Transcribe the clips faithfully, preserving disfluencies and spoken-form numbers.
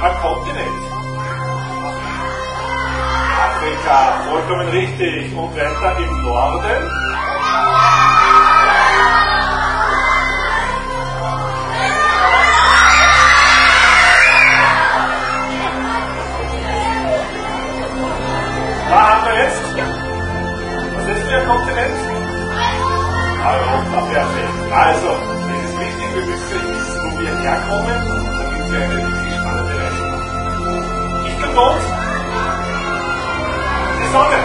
ein Kontinent. Afrika, vollkommen richtig. Und weiter im Norden. Da haben wir jetzt. Was ist für ein Kontinent? Europa, perfekt. Also, es ist wichtig, wir müssen wissen, wo wir herkommen, damit wir eine richtig spannende Reise machen. Ich bin dort. Die Sonne.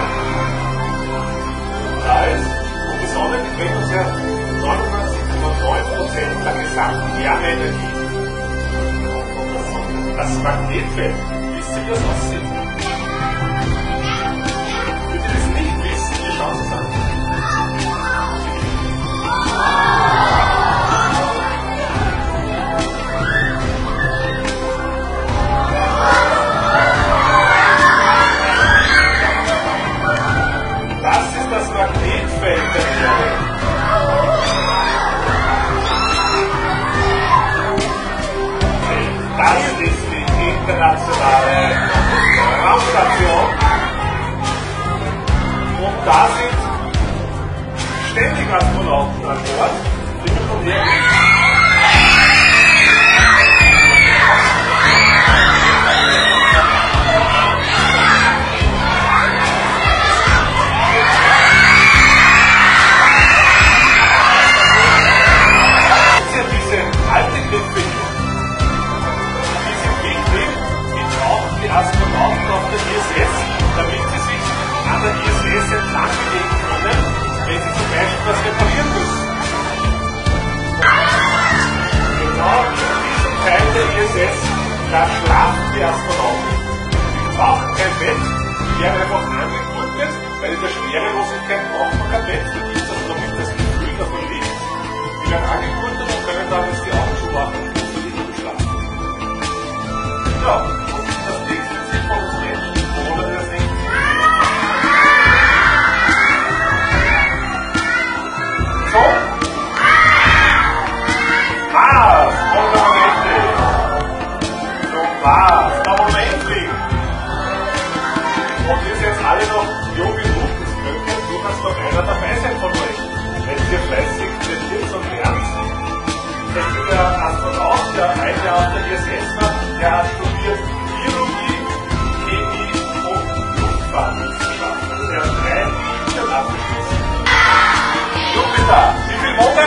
Da ist, und die Sonne bringt uns ja neunundneunzig Komma neun Prozent der gesamten Wärmeenergie. Das Magnetfeld, wisst ihr, wie das aussieht? Wenn ihr das nicht wisst, wie schaut es an? Das ist das Magnetfeld der Erde. Das ist die internationale Raumstation. Und da sind ständig Astronauten an Bord, die von hier Astronauten auf der I S S, damit sie sich an der I S S entlang bewegen können, wenn sie zum Beispiel was reparieren müssen. Genau in diesem Teil der I S S, da schlafen die Astronauten. Die brauchen kein Bett, die werden einfach angekurbelt, weil in der Schwerelosigkeit braucht man kein Bett. Da gibt es also damit das Gefühl, dass man liegt. Die werden angekurbelt und können dann jetzt die Augen zumachen und so liegen und schlafen. Ja. Alle noch jung genug, das könnte durchaus noch einer dabei sein von euch. Wenn ihr fleißig trainiert und lernt, denn der Astronaut, der ein Jahr auf der I S S war, der hat studiert Biologie, Chemie und Luftfahrtwissenschaft. Also der hat drei Bücher abgeschlossen. Jupiter, wie viel Monde?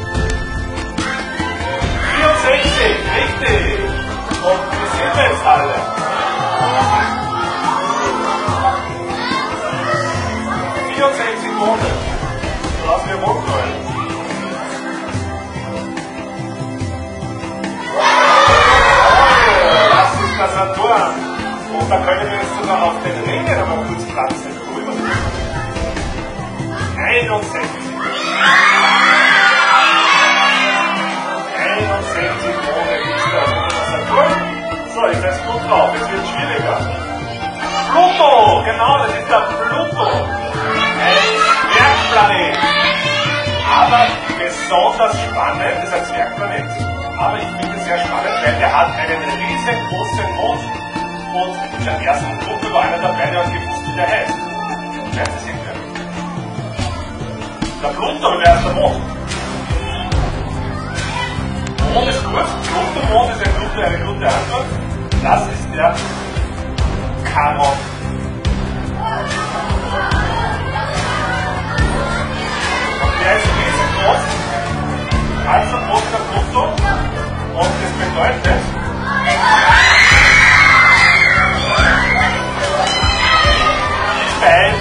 vierundsechzig, richtig. Und wie sind wir jetzt alle? vierundsechzig Monde. Was wir wohnen wollen. Das ist der Saturn. Und da können wir jetzt sogar auf den Ringen aber kurz tanzen. einundsechzig. einundsechzig Monde ist der Saturn. So, jetzt ist gut drauf. Jetzt wird es schwieriger. Pluto, genau, das ist der Pluto. Ein Zwergplanet. Aber besonders spannend, das ist ein Zwergplanet, aber ich finde es sehr spannend, weil der hat einen riesengroßen Mond. Und in der ersten Gruppe war einer dabei, der hat gewusst, wie der heißt. Werden Sie sehen können. Der Pluto, der ist der Mond. Mond ist gut. Pluto-Mond ist eine gute, eine gute Antwort. Das ist der Charon. Der ist riesengroß, also groß der Pluto, und das bedeutet, die beiden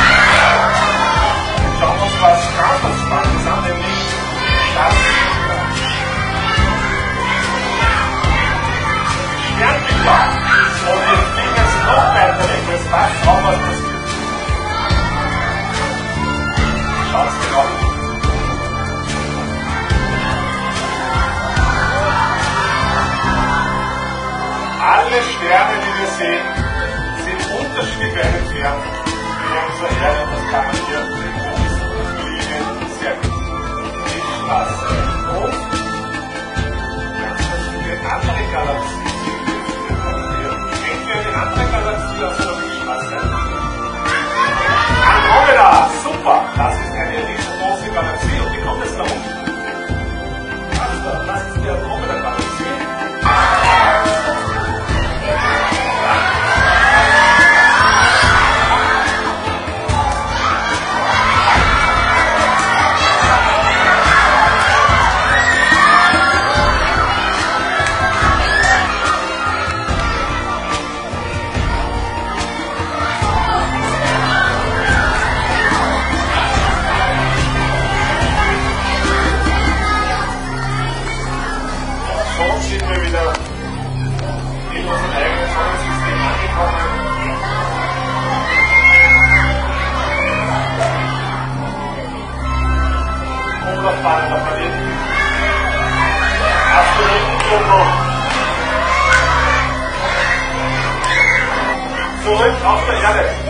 schauen uns was ganz Spannendes an, nämlich das Sternbilder. Und wir fliegen jetzt noch weiter weg, das weiß auch was passiert. Schaut es genau an. Alle Sterne, die wir sehen, sind unterschiedlich weit entfernt von unserer Erde. Und das kann man hier mit uns fliegen sehr gut. Die Straße und ganz verschiedene andere Galaxien sind wir. Gut, Achtung, Erde.